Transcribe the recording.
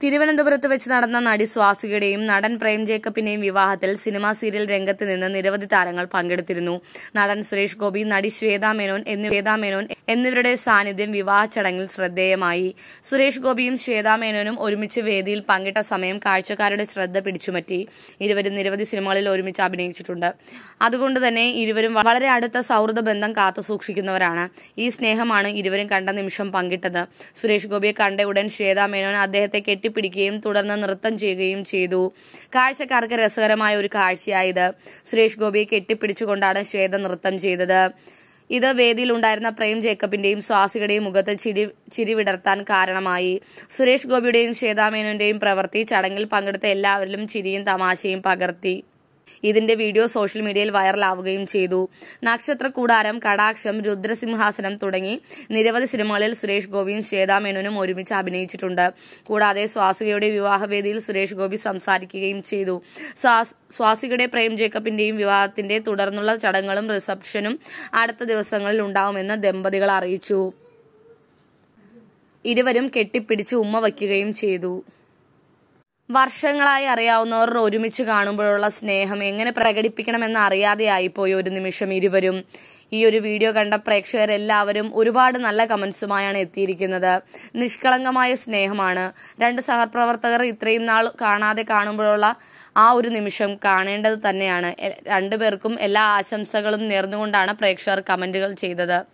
തിരുവനന്തപുരത്ത് വെച്ച് നടന്ന നടി സ്വാസികയുടെയും നടൻ പ്രേം ജേക്കബിന്റെയും വിവാഹത്തിൽ സിനിമാ സീരിയൽ രംഗത്ത് നിന്ന് നിരവധി താരങ്ങൾ പങ്കെടുത്തിരുന്നു. നടൻ സുരേഷ് ഗോപി, നടി ശ്വേതാ മേനോൻ എന്നിവരുടെ സാന്നിധ്യം വിവാഹ ചടങ്ങിൽ ശ്രദ്ധേയമായി. സുരേഷ് ഗോപിയും ശ്വേതാ മേനോനും ഒരുമിച്ച് വേദിയിൽ പങ്കിട്ട സമയം കാഴ്ചക്കാരുടെ ശ്രദ്ധ പിടിച്ചുപറ്റി. ഇരുവരും നിരവധി സിനിമകളിൽ ഒരുമിച്ച് അഭിനയിച്ചിട്ടുണ്ട്. അതുകൊണ്ട് തന്നെ ഇരുവരും വളരെ അടുത്ത സൗഹൃദ ബന്ധം കാത്തുസൂക്ഷിക്കുന്നവരാണ്. ഈ സ്നേഹമാണ് ഇരുവരും കണ്ട നിമിഷം പങ്കിട്ടത്. സുരേഷ് ഗോപിയെ കണ്ട ഉടൻ ശ്വേതാ മേനോൻ അദ്ദേഹത്തെ കെട്ടിപ്പിടിക്കുകയും തുടർന്ന് നൃത്തം ചെയ്യുകയും ചെയ്തു. കാഴ്ചക്കാർക്ക് രസകരമായ ഒരു കാഴ്ചയായത്. സുരേഷ് ഗോപിയെ കെട്ടിപ്പിടിച്ചുകൊണ്ടാണ് ശ്വേത നൃത്തം ചെയ്തത്. ഇത് വേദിയിൽ ഉണ്ടായിരുന്ന പ്രേം ജേക്കബിന്റെയും സ്വാസികയുടെയും മുഖത്ത് ചിരി വിടർത്താൻ കാരണമായി. സുരേഷ് ഗോപിയുടെയും ശ്വേതാ മേനോന്റെയും പ്രവൃത്തി ചടങ്ങിൽ പങ്കെടുത്ത എല്ലാവരിലും ചിരിയും തമാശയും പകർത്തി. ഇതിന്റെ വീഡിയോ സോഷ്യൽ മീഡിയയിൽ വൈറലാവുകയും ചെയ്തു. നക്ഷത്രക്കൂടാരം, കടാക്ഷം, രുദ്രസിംഹാസനം തുടങ്ങി നിരവധി സിനിമകളിൽ സുരേഷ് ഗോപിയും ശ്വേതാ മേനോനും ഒരുമിച്ച് അഭിനയിച്ചിട്ടുണ്ട്. കൂടാതെ സ്വാസികയുടെ വിവാഹവേദിയിൽ സുരേഷ് ഗോപി സംസാരിക്കുകയും ചെയ്തു. സ്വാസികയുടെ പ്രേം ജേക്കബിന്റെയും വിവാഹത്തിന്റെ തുടർന്നുള്ള ചടങ്ങുകളും റിസപ്ഷനും അടുത്ത ദിവസങ്ങളിൽ ഉണ്ടാവുമെന്ന് ദമ്പതികൾ അറിയിച്ചു. ഇരുവരും കെട്ടിപ്പിടിച്ച് ഉമ്മ വയ്ക്കുകയും ചെയ്തു. വർഷങ്ങളായി അറിയാവുന്നവർ ഒരുമിച്ച് കാണുമ്പോഴുള്ള സ്നേഹം എങ്ങനെ പ്രകടിപ്പിക്കണമെന്ന് അറിയാതെയായിപ്പോയി ഒരു നിമിഷം ഇരുവരും. ഈ ഒരു വീഡിയോ കണ്ട പ്രേക്ഷകരെല്ലാവരും ഒരുപാട് നല്ല കമന്റ്സുമായാണ് എത്തിയിരിക്കുന്നത്. നിഷ്കളങ്കമായ സ്നേഹമാണ്. രണ്ട് സഹപ്രവർത്തകർ ഇത്രയും നാൾ കാണാതെ കാണുമ്പോഴുള്ള ആ ഒരു നിമിഷം കാണേണ്ടത് തന്നെയാണ്. രണ്ടുപേർക്കും എല്ലാ ആശംസകളും നേർന്നുകൊണ്ടാണ് പ്രേക്ഷകർ കമന്റുകൾ ചെയ്തത്.